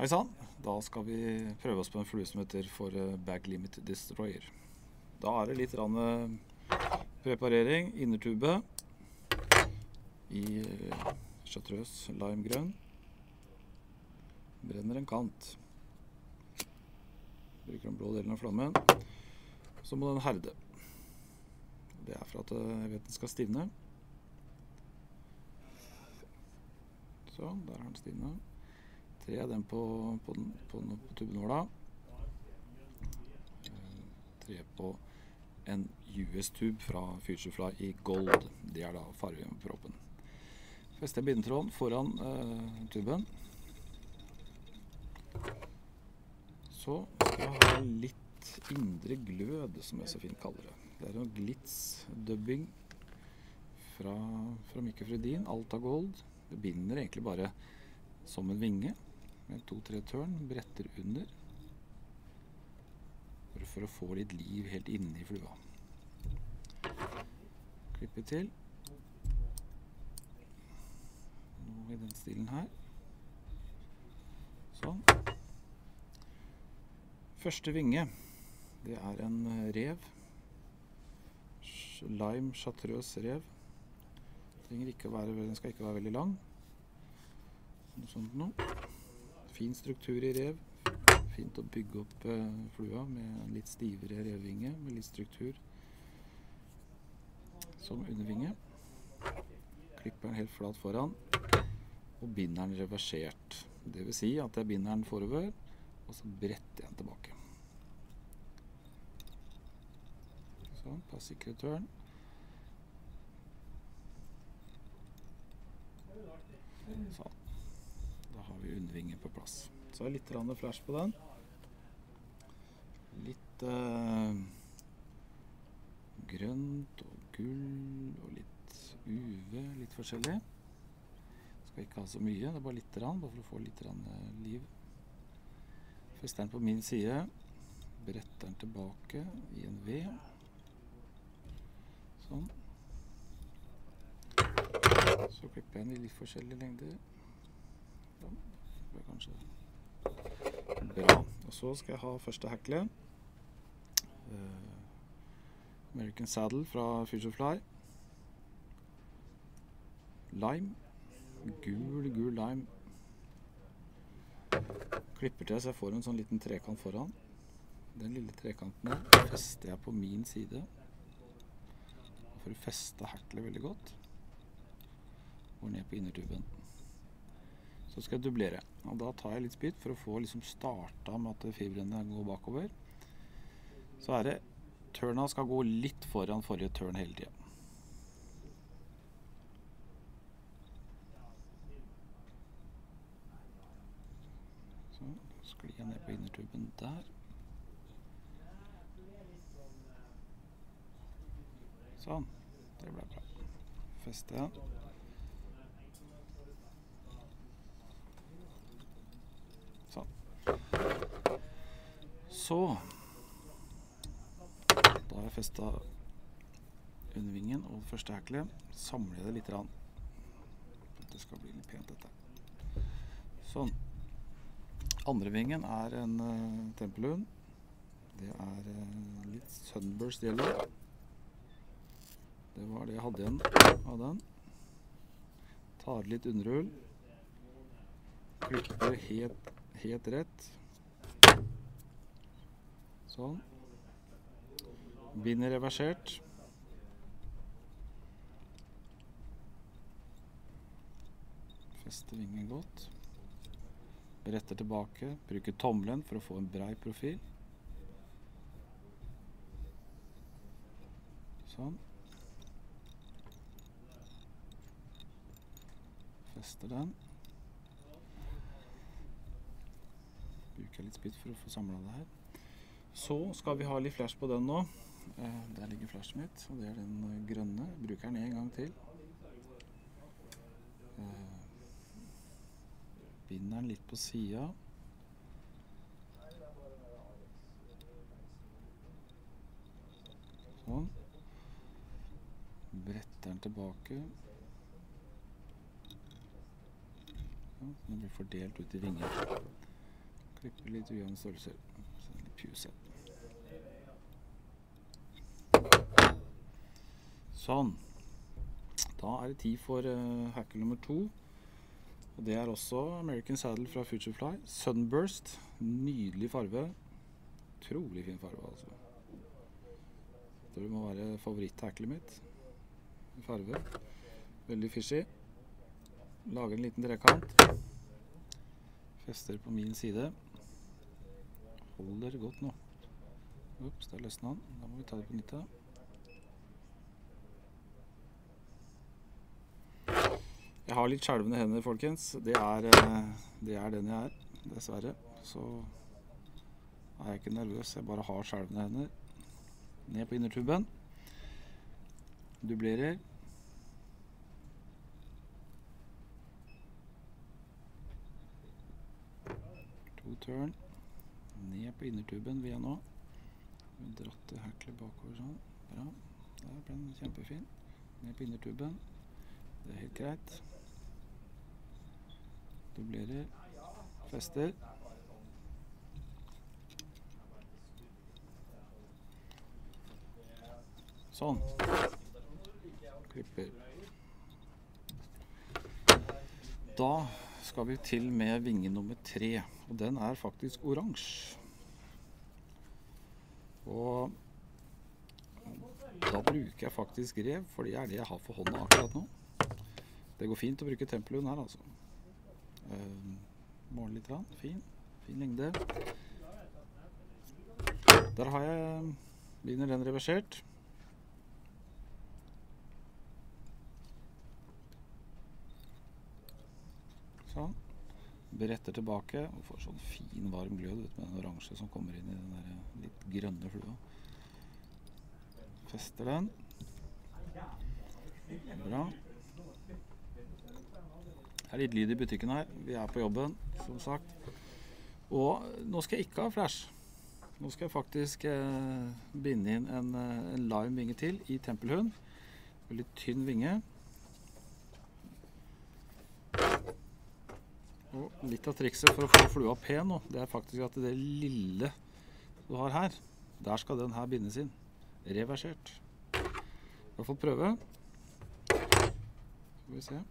Hei sann, da skal vi prøve oss på en flue som heter for Bag Limit Destroyer. Da er det litt preparering, innertube i chartreuse limegrønn. Brenner en kant. Bruker den blå delen av flammen. Så må den herde. Det er for at jeg vet den skal stivne. Sånn, der har den stivnet. Tre den på tubenåla. Tre på en US-tube fra Futurefly i gold. Det er da fargen på proppen. Fester bindetråden foran tuben. Så skal jeg ha litt indre glød, som jeg så fint kaller det. Det er en glitz-dubbing fra Mikkelfredin, Alta Gold. Det binder egentlig bare som en vinge, med 2-3 tørn, bretter under, for å få litt liv helt inne i flua. Klipper til. Nå i den stilen her. Sånn. Første vinge, det er en rev. Lime chartreuse rev. Den skal ikke være veldig lang. Noe sånt noe. Fin struktur i rev. Fint å bygge opp flua med en litt stivere revvinge, med litt struktur som undervinge. Klipper den helt flat foran, og binder den reversert. Det vil si at jeg binder den forover, og så bretter jeg den tilbake. Sånn, pass sikre tørn. Sånn. Da har vi undervingen på plass. Så er det litt flash på den. Litt grønt og gull og litt UV, litt forskjellig. Skal ikke ha så mye, det er bare litt bare for å få litt liv. Fester den på min side, bretter den tilbake i en V. Sånn. Så klipper jeg den i litt forskjellige lengder. Sånn. Det er kanskje bra. Og så skal jeg ha første hekle. American Saddle fra Futurefly. Lime. Gul lime. Klipper til så jeg får en sånn liten trekant foran. Den lille trekanten her fester jeg på min side. For å feste heklet veldig godt. Og ned på innertuben. Så skal jeg dublere. Og da tar jeg litt spytt for å få liksom starta med at fibrene går bakover. Så er det tørna skal gå litt foran forrige tørn hele tiden. Så sklir jeg ned på innertuben der. Sånn, det ble bra. Fester jeg. Sånn. Så, da har jeg festet undervingen og første hekle. Samler jeg det litt rann. Det skal bli litt pent dette. Sånn. Andre vingen er en tempelhund. Det er litt sunburst yellow. Det var det jeg hadde igjen av den. Tar litt underhull. Klipper helt rett. Sånn. Binder reversert. Fester vingen godt. Retter tilbake. Bruker tommelen for å få en brei profil. Sånn. Fester den. Bruker litt spytt for å få samlet det her. Så skal vi ha litt flash på den nå. Der ligger flashen mitt, og det er den grønne. Jeg bruker den en gang til. Binder den litt på siden. Sånn. Bretter den tilbake. Den blir fordelt ut i vinger. Klipper litt ujevne størrelser. Så det er litt pjuset. Sånn. Da er det tid for hackle nummer 2. Og det er også American Saddle fra Futurefly. Sunburst. Nydelig farve. Utrolig fin farve, altså. Jeg tror det må være favoritt-hacklet mitt. Farve. Veldig fishy. Lager en liten trekant. Fester på min side. Holder godt nå. Ups, der løsner han. Da må vi ta det på nytt. Jeg har litt skjelvende hender, folkens. Det er den jeg er, dessverre. Så er jeg ikke nervøs, jeg bare har skjelvende hender. Ned på innertuben. Dublerer. To turn. Ned på innertuben vil jeg nå. Dratt det hacklet bakover sånn. Bra. Der ble den kjempefin. Ned på innertuben. Det er helt greit. Dublerer. Fester. Sånn. Klipper. Da skal vi til med vinge nummer 3, og den er faktisk oransje. Og da bruker jeg faktisk rev, for det er det jeg har for hånda akkurat nå. Det går fint å bruke tempelhund her, altså. Måle litt rann. Fin lengde. Der har jeg begynner den reversert. Sånn. Beretter tilbake og får sånn fin varm glød med den oransje som kommer inn i den der litt grønne flua. Fester den. Bra. Det er litt lyd i butikken her. Vi er på jobben, som sagt. Og nå skal jeg ikke ha flash. Nå skal jeg faktisk binde inn en lime vinge til i tempelhund. Veldig tynn vinge. Og litt av trikset for å få flua pen nå, det er faktisk at det lille du har her, der skal den her bindes inn. Reversert. I hvert fall prøve. Skal vi se.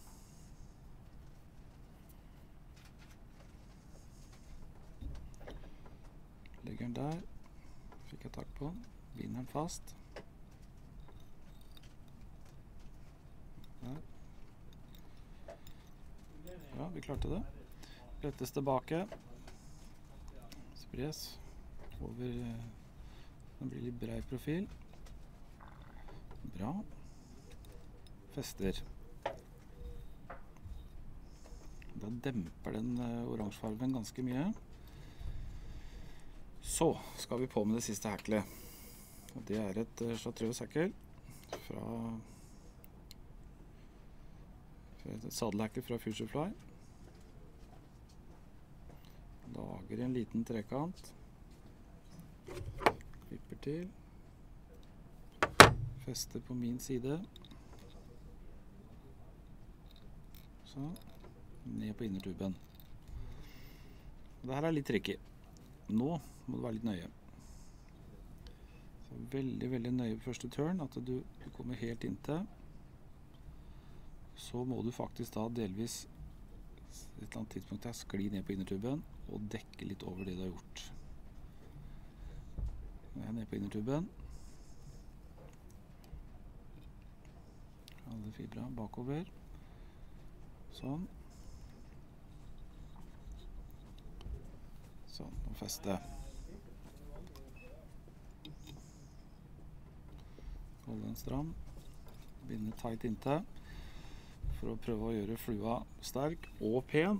Legger den der. Fikk jeg tak på den. Binder den fast. Der. Ja, vi klarte det. Rettes tilbake. Spres over. Den blir litt bred profil. Bra. Fester. Da demper den oransje farven ganske mye. Så skal vi på med det siste hacklet. Og det er et chartreuse hackle fra et sadelhackle fra Futurefly. Lager en liten trekant. Klipper til. Fester på min side. Sånn. Ned på innertuben. Dette er litt tricky. Nå må du være litt nøye. Så veldig, veldig nøye på første turn, at du kommer helt inntil. Så må du faktisk da delvis et eller annet tidspunkt her skli ned på innertuben og dekke litt over det du har gjort. Nå er jeg ned på innertuben. Alle fibra bakover. Sånn. Sånn, og feste. Holde den stram. Binde tight inntil. For å prøve å gjøre flua sterk og pen.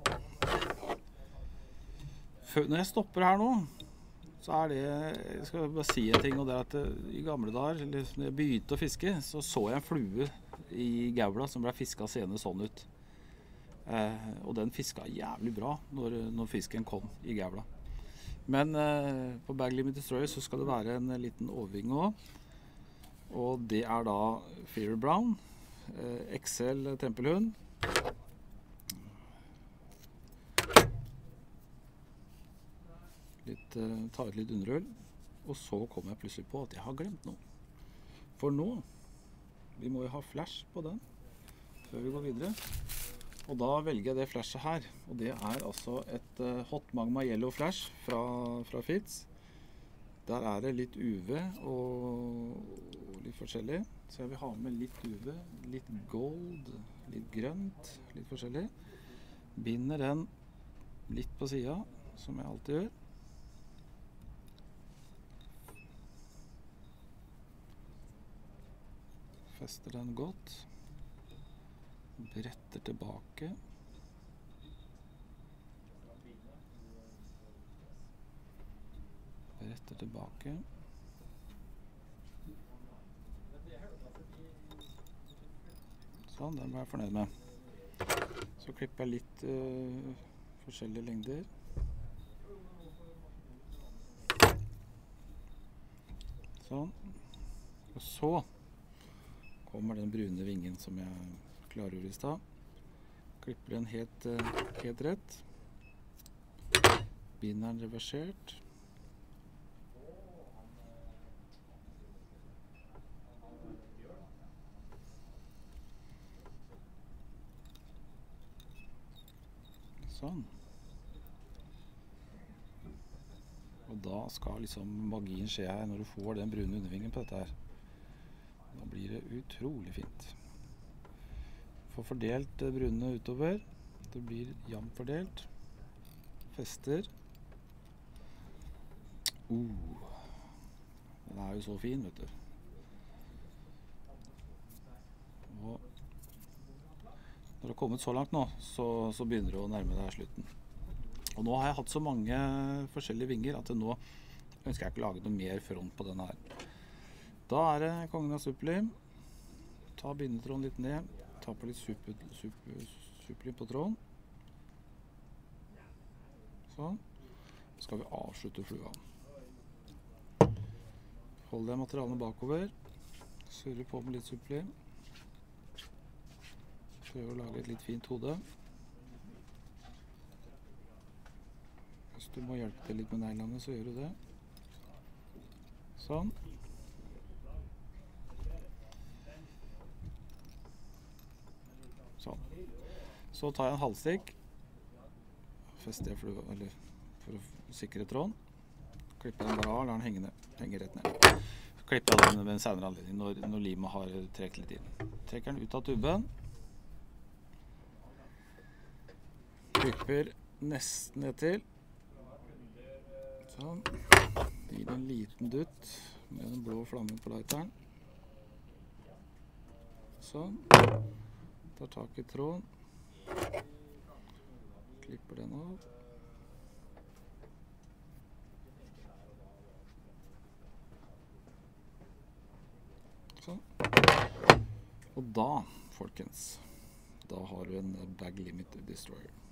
Når jeg stopper her nå, så er det, jeg skal bare si en ting, og det er at i gamle dager, når jeg begynte å fiske, så jeg en flue i gaula som ble fisket seende sånn ut. Og den fisket jævlig bra når fisken kom i gaula. Men på Bag Limit Destroyer så skal det være en liten overvinge også. Og det er da Fear Brown. XL tempelhund. ta ut litt underhull, og så kommer jeg plutselig på at jeg har glemt noe. For nå, vi må jo ha flash på den før vi går videre. Og da velger jeg det flashet her, og det er altså et Hot Magma Yellow Flash fra Fitz. Der er det litt UV og litt forskjellig, så jeg vil ha med litt UV, litt gold, litt grønt, litt forskjellig. Binder den litt på siden, som jeg alltid gjør. Fester den godt. Bretter tilbake. Bretter tilbake. Sånn, den var jeg fornøyd med. Så klipper jeg litt forskjellige lengder. Sånn. Og så kommer den brune vingen som jeg klargjorde i stad. Klipper den helt rett. Binder den reversert. Sånn. Og da skal liksom magien skje her når du får den brune undervingen på dette her. Da blir det utrolig fint. Få fordelt det brune utover. Det blir jevnt fordelt. Fester. Den er jo så fin, vet du. Og når det har kommet så langt nå, så begynner det å nærme deg slutten. Og nå har jeg hatt så mange forskjellige vinger at nå ønsker jeg ikke å lage noe mer front på denne her. Da er det kongen av superlim. Ta bindetråden litt ned. Ta på litt superlim på tråden. Sånn. Så skal vi avslutte flua. Hold det materialene bakover. Surre på med litt superlim. Prøv å lage et litt fint hode. Hvis du må hjelpe til litt med neglene, så gjør du det. Sånn. Sånn. Så tar jeg en halvstikk. Fester jeg for å sikre tråden. Klipper den bare av, lar den henge rett ned. Så klipper jeg den ved en senere anledning når limet har trekt litt inn. Trekker den ut av tuben. Klipper nesten ned til. Sånn. Gir en liten dutt med den blå flammen på lighteren. Sånn. Tar tak i tråden. Klipper den av. Sånn. Og da, folkens, da har du en Bag Limit Destroyer.